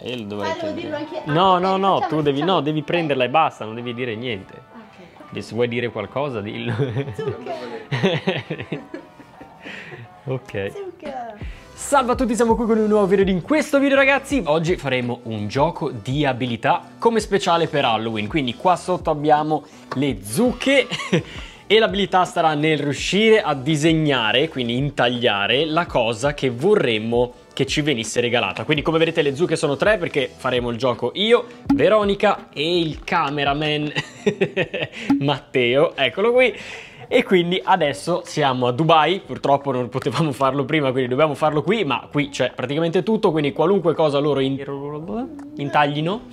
io lo dovrei devo dirlo anche. No, no, no, tu devi, no, devi prenderla e basta, non devi dire niente. Ok. Se vuoi dire qualcosa, dillo. Zucca. Ok. Zucca. Salve a tutti, siamo qui con un nuovo video. In questo video, ragazzi, oggi faremo un gioco di abilità come speciale per Halloween. Quindi qua sotto abbiamo le zucche e l'abilità starà nel riuscire a disegnare, quindi intagliare, la cosa che vorremmo che ci venisse regalata. Quindi come vedete le zucche sono 3 perché faremo il gioco io, Veronica e il cameraman Matteo, eccolo qui. E quindi adesso siamo a Dubai, purtroppo non potevamo farlo prima, quindi dobbiamo farlo qui, ma qui c'è praticamente tutto, quindi qualunque cosa loro intaglino,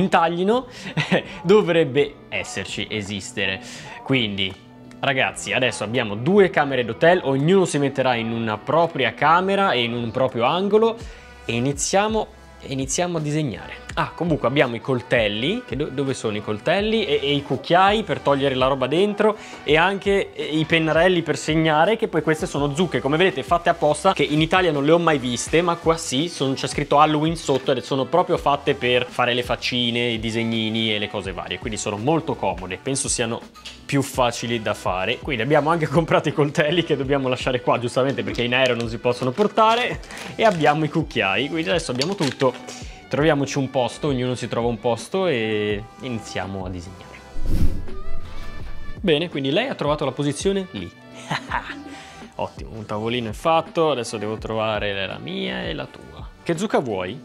dovrebbe esistere. Quindi, ragazzi, adesso abbiamo 2 camere d'hotel, ognuno si metterà in una propria camera e in un proprio angolo e iniziamo a disegnare. Ah, comunque abbiamo i coltelli, che dove sono i coltelli? E i cucchiai per togliere la roba dentro e anche i pennarelli per segnare, che poi queste sono zucche, come vedete fatte apposta, che in Italia non le ho mai viste, ma qua sì, c'è scritto Halloween sotto ed sono proprio fatte per fare le faccine, i disegnini e le cose varie, quindi sono molto comode, penso siano più facili da fare. Quindi abbiamo anche comprato i coltelli che dobbiamo lasciare qua giustamente perché in aereo non si possono portare, e abbiamo i cucchiai, quindi adesso abbiamo tutto. Troviamoci un posto, ognuno si trova un posto e iniziamo a disegnare. Bene, quindi lei ha trovato la posizione lì. Ottimo, un tavolino è fatto, adesso devo trovare la mia e la tua. Che zucca vuoi?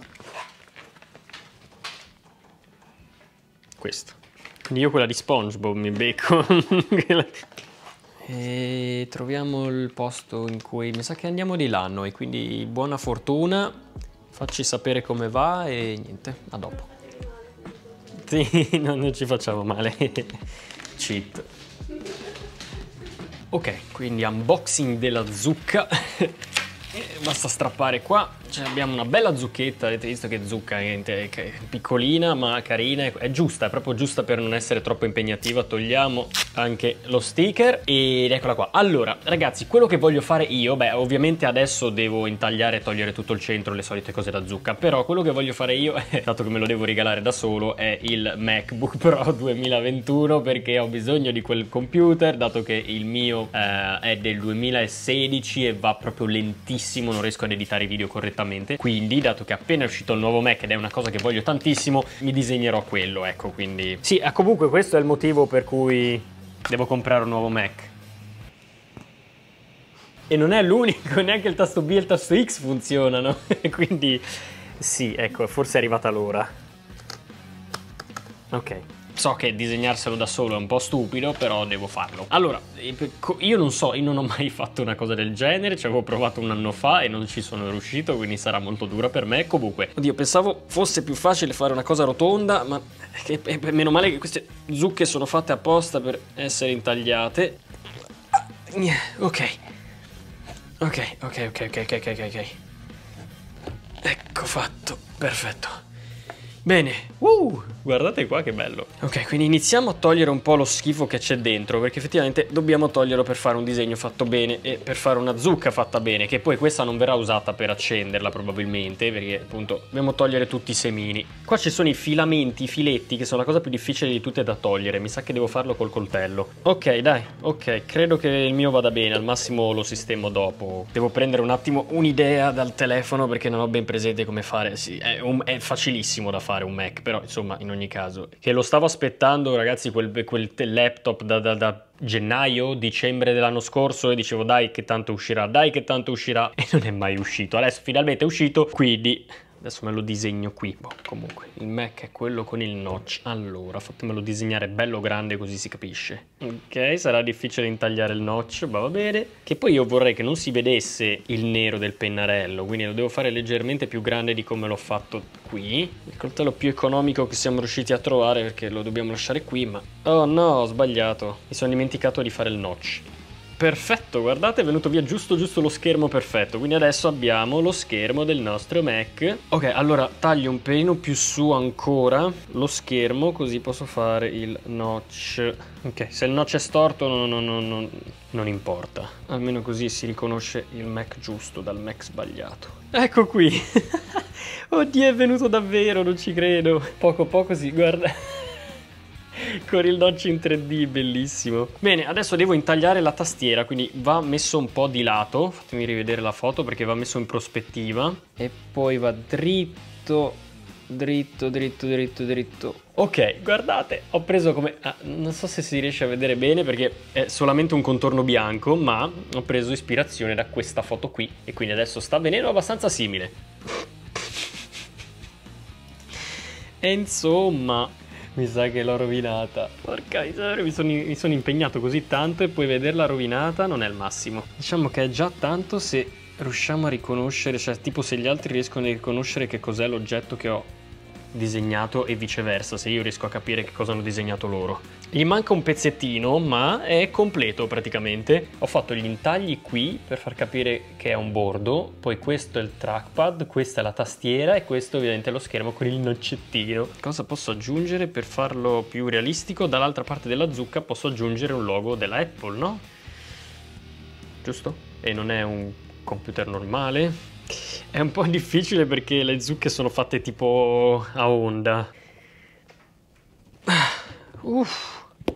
Questa. Quindi io quella di SpongeBob mi becco. E troviamo il posto in cui mi sa che andiamo di là noi, quindi buona fortuna. Facci sapere come va e niente, a dopo. Sì, non ci facciamo male. Cheat. Ok, quindi unboxing della zucca. Basta strappare qua. Cioè, abbiamo una bella zucchetta, avete visto che zucca è piccolina ma carina, è giusta, è proprio giusta per non essere troppo impegnativa. Togliamo anche lo sticker ed eccola qua. Allora ragazzi, quello che voglio fare io, beh ovviamente adesso devo intagliare e togliere tutto il centro, le solite cose da zucca, però quello che voglio fare io, dato che me lo devo regalare da solo, è il MacBook Pro 2021 perché ho bisogno di quel computer, dato che il mio è del 2016 e va proprio lentissimo, non riesco ad editare i video correttamente. Quindi, dato che appena è uscito il nuovo Mac ed è una cosa che voglio tantissimo, mi disegnerò quello, ecco, quindi... Sì, comunque questo è il motivo per cui devo comprare un nuovo Mac. E non è l'unico, neanche il tasto B e il tasto X funzionano, quindi... Sì, ecco, forse è arrivata l'ora. Ok. So che disegnarselo da solo è un po' stupido, però devo farlo. Allora, io non so, io non ho mai fatto una cosa del genere, ci avevo provato un anno fa e non ci sono riuscito, quindi sarà molto dura per me. Comunque, oddio, pensavo fosse più facile fare una cosa rotonda, ma meno male che queste zucche sono fatte apposta per essere intagliate. Ok. Ecco fatto, perfetto. Bene, guardate qua che bello. Ok, quindi iniziamo a togliere un po' lo schifo che c'è dentro, perché effettivamente dobbiamo toglierlo per fare un disegno fatto bene e per fare una zucca fatta bene, che poi questa non verrà usata per accenderla probabilmente, perché appunto dobbiamo togliere tutti i semini. Qua ci sono i filamenti, i filetti, che sono la cosa più difficile di tutte da togliere, mi sa che devo farlo col coltello. Ok, dai, ok, credo che il mio vada bene, al massimo lo sistemo dopo. Devo prendere un attimo un'idea dal telefono perché non ho ben presente come fare. Sì, è facilissimo da fare un Mac, però insomma in ogni caso, che lo stavo aspettando ragazzi quel laptop da gennaio, dicembre dell'anno scorso, e dicevo dai che tanto uscirà e non è mai uscito. Adesso finalmente è uscito, quindi adesso me lo disegno qui. Boh, comunque il Mac è quello con il notch. Allora fatemelo disegnare bello grande così si capisce. Ok, sarà difficile intagliare il notch, ma va bene. Che poi io vorrei che non si vedesse il nero del pennarello, quindi lo devo fare leggermente più grande di come l'ho fatto qui. Il coltello più economico che siamo riusciti a trovare, perché lo dobbiamo lasciare qui, ma... Oh no, ho sbagliato, mi sono dimenticato di fare il notch. Perfetto, guardate, è venuto via giusto lo schermo perfetto. Quindi adesso abbiamo lo schermo del nostro Mac. Ok, allora taglio un pelino più su ancora lo schermo, così posso fare il notch. Ok, se il notch è storto non importa. Almeno così si riconosce il Mac giusto dal Mac sbagliato. Ecco qui. Oddio, è venuto davvero, non ci credo. Poco poco si guarda. Con il notch in 3D, bellissimo. Bene, adesso devo intagliare la tastiera, quindi va messo un po' di lato. Fatemi rivedere la foto perché va messo in prospettiva. E poi va dritto, dritto, dritto, dritto, dritto. Ok, guardate, ho preso come... non so se si riesce a vedere bene perché è solamente un contorno bianco, ma ho preso ispirazione da questa foto qui. E quindi adesso sta venendo abbastanza simile. E insomma... mi sa che l'ho rovinata. Porca miseria, mi sono impegnato così tanto e poi vederla rovinata non è il massimo. Diciamo che è già tanto se riusciamo a riconoscere, cioè tipo se gli altri riescono a riconoscere che cos'è l'oggetto che ho disegnato e viceversa, se io riesco a capire che cosa hanno disegnato loro. Gli manca un pezzettino, ma è completo praticamente. Ho fatto gli intagli qui per far capire che è un bordo, poi questo è il trackpad, questa è la tastiera e questo ovviamente è lo schermo con il noccettino. Cosa posso aggiungere per farlo più realistico? Dall'altra parte della zucca posso aggiungere un logo della Apple, no? Giusto? E non è un computer normale? È un po' difficile perché le zucche sono fatte tipo a onda. Uff.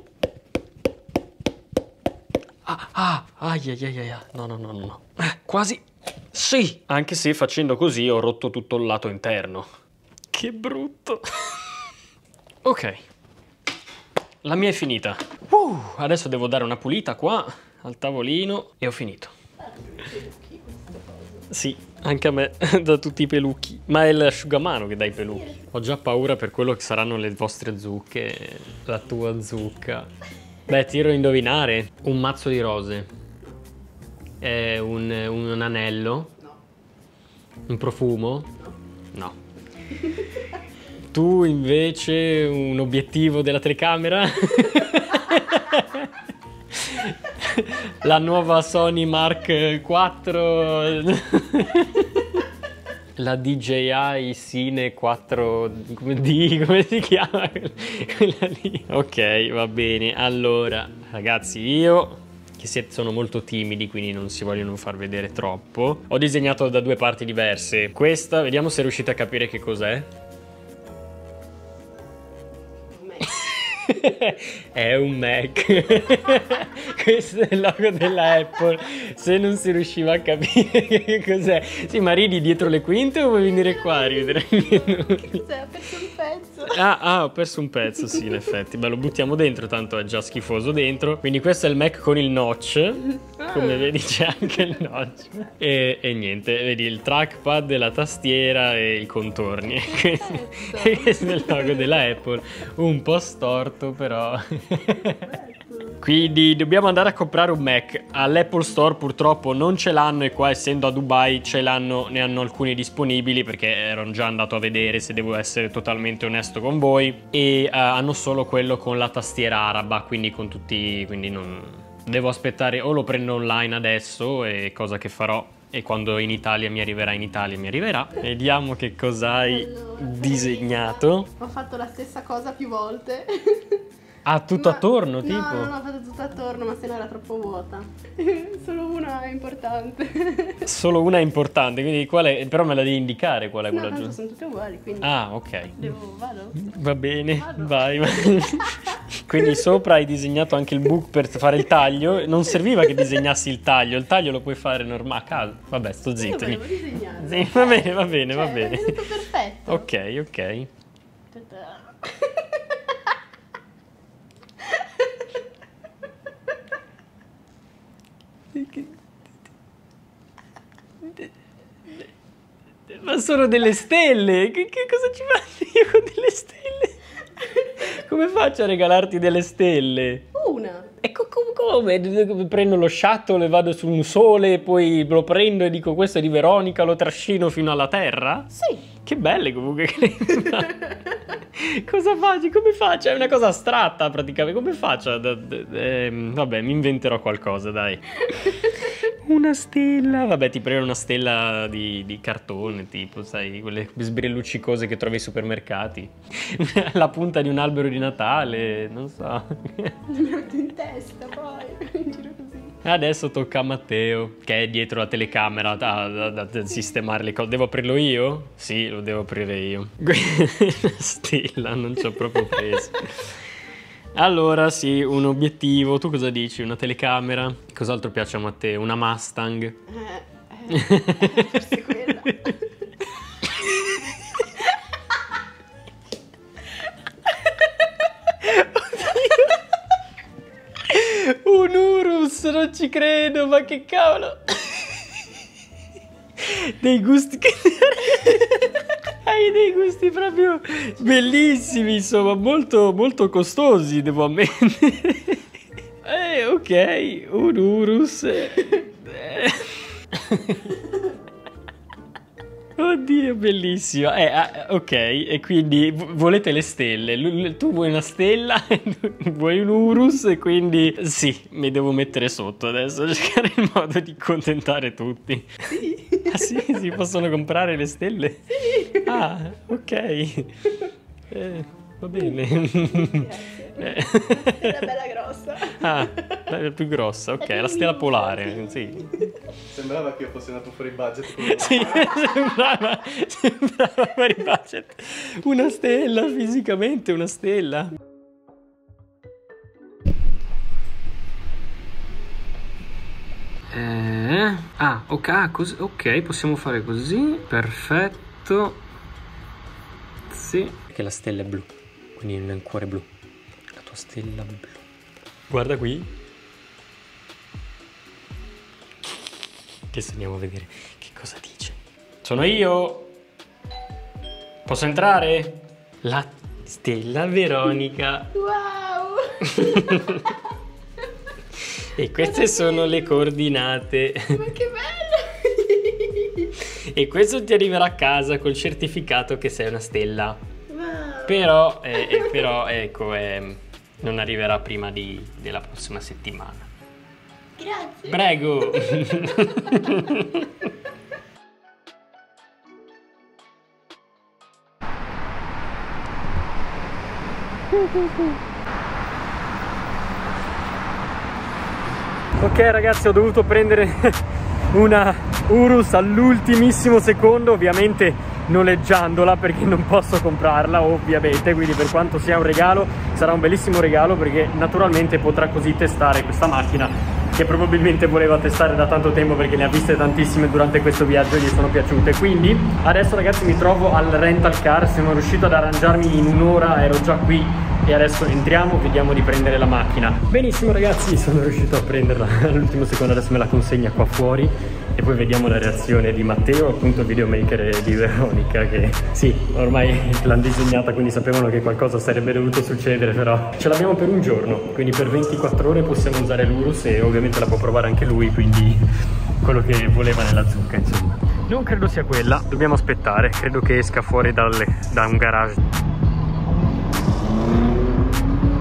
No. Quasi. Sì, anche se facendo così ho rotto tutto il lato interno. Che brutto. Ok. La mia è finita. Adesso devo dare una pulita qua al tavolino e ho finito. Sì, anche a me, da tutti i pelucchi. Ma è l'asciugamano che dà i pelucchi. Ho già paura per quello che saranno le vostre zucche, la tua zucca. Beh, tiro a indovinare. Un mazzo di rose. È un anello? No. Un profumo? No. Tu invece un obiettivo della telecamera? La nuova Sony Mark IV. La DJI Cine 4D, come si chiama? Quella lì. Ok, va bene. Allora, ragazzi, io che sono molto timidi, quindi non si vogliono far vedere troppo. Ho disegnato da due parti diverse. Questa, vediamo se riuscite a capire che cos'è. È un Mac. Questo è il logo della Apple. Se non si riusciva a capire che cos'è. Sì, ma ridi dietro le quinte o vuoi venire qua a ridere? Che cos'è? Ho perso un pezzo. Ho perso un pezzo, sì, in effetti. Beh, lo buttiamo dentro, tanto è già schifoso dentro. Quindi questo è il Mac con il notch. Come vedi c'è anche il notch. E niente, vedi il trackpad, la tastiera e i contorni. Questo è il logo della Apple. Un po' storto, però. Quindi dobbiamo andare a comprare un Mac. All'Apple Store purtroppo non ce l'hanno e qua, essendo a Dubai, ne hanno alcuni disponibili perché ero già andato a vedere, se devo essere totalmente onesto con voi, e hanno solo quello con la tastiera araba, quindi con tutti, quindi non devo aspettare, o lo prendo online adesso, e cosa che farò, e quando in Italia mi arriverà. Vediamo che cosa hai disegnato. Ho fatto la stessa cosa più volte. Ah, tutto attorno, tipo? No, non ho fatto tutto attorno, ma se no era troppo vuota. Solo una è importante. Solo una è importante, quindi qual è? Però me la devi indicare qual è quella No, giusta. sono tutte uguali, quindi... Ah, ok. Vado? Va bene, Vado. vai. Quindi sopra hai disegnato anche il book per fare il taglio. Non serviva che disegnassi il taglio lo puoi fare normale, a caso. Vabbè, sto zitto. Io volevo disegnare. Sì, va bene, va bene. È tutto perfetto. Ok. Ma sono delle stelle! Che cosa ci fai io con delle stelle? Come faccio a regalarti delle stelle? Una. E come? Prendo lo shuttle e vado su un sole, poi lo prendo e dico questo è di Veronica, lo trascino fino alla Terra? Sì. Che belle comunque. Cosa faccio? Come faccio? È una cosa astratta praticamente. Come faccio? Vabbè, mi inventerò qualcosa, dai. Una stella. Vabbè, ti prendo una stella di cartone, tipo, sai, quelle sbrillucci cose che trovi ai supermercati. La punta di un albero di Natale, non so. Mi metto in testa poi. In giro così. Adesso tocca a Matteo, che è dietro la telecamera da sistemare le cose. Devo aprirlo io? Sì, lo devo aprire io. Stella, non ci ho proprio preso. Allora, sì, un obiettivo. Tu cosa dici? Una telecamera? Cos'altro piace a Matteo? Una Mustang? Forse quella. Un Urus, non ci credo, ma che cavolo! Dei gusti che... Hai dei gusti proprio bellissimi, insomma, molto, molto costosi, devo ammettere. Ok, un Urus. Oddio, bellissimo. Ok, e quindi volete le stelle. Tu vuoi una stella, vuoi un Urus, e quindi sì, mi devo mettere sotto adesso, cercare il modo di contentare tutti. Sì. Ah sì, si possono comprare le stelle? Sì. Ah, ok. Va bene. Grazie. Una bella grossa. Ah, la più grossa, ok, la stella polare, sì. Sembrava che io fossi andato fuori budget. Sì, sembrava fuori budget. Una stella, fisicamente una stella. Ok, possiamo fare così, perfetto. Sì. Perché la stella è blu, quindi nel cuore blu. La tua stella blu. Guarda qui. Adesso andiamo a vedere che cosa dice. Sono io. Posso entrare? La stella Veronica. Wow. E queste sono le coordinate. Ma che bello. E questo ti arriverà a casa col certificato che sei una stella. Wow. Però ecco, non arriverà prima della prossima settimana. Grazie. Prego. Ok ragazzi, ho dovuto prendere una Urus all'ultimissimo secondo, ovviamente noleggiandola perché non posso comprarla ovviamente, quindi per quanto sia un regalo sarà un bellissimo regalo, perché naturalmente potrà così testare questa macchina che probabilmente voleva testare da tanto tempo, perché ne ha viste tantissime durante questo viaggio e gli sono piaciute. Quindi adesso ragazzi mi trovo al rental car, sono riuscito ad arrangiarmi in un'ora, ero già qui e adesso entriamo, vediamo di prendere la macchina. Benissimo ragazzi, sono riuscito a prenderla all'ultimo secondo, adesso me la consegna qua fuori e poi vediamo la reazione di Matteo, appunto il videomaker di Veronica, che sì, ormai l'hanno disegnata, quindi sapevano che qualcosa sarebbe dovuto succedere, però ce l'abbiamo per un giorno, quindi per 24 ore possiamo usare l'Urus e ovviamente la può provare anche lui, quindi quello che voleva nella zucca, insomma. Non credo sia quella, dobbiamo aspettare, credo che esca fuori da un garage.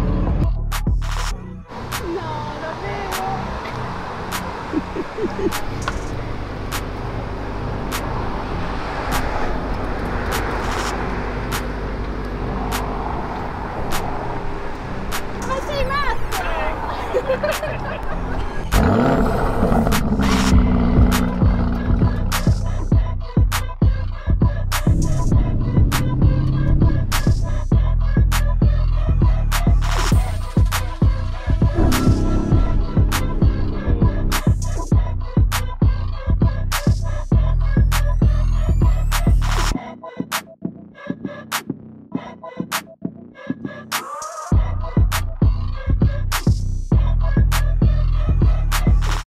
No, davvero.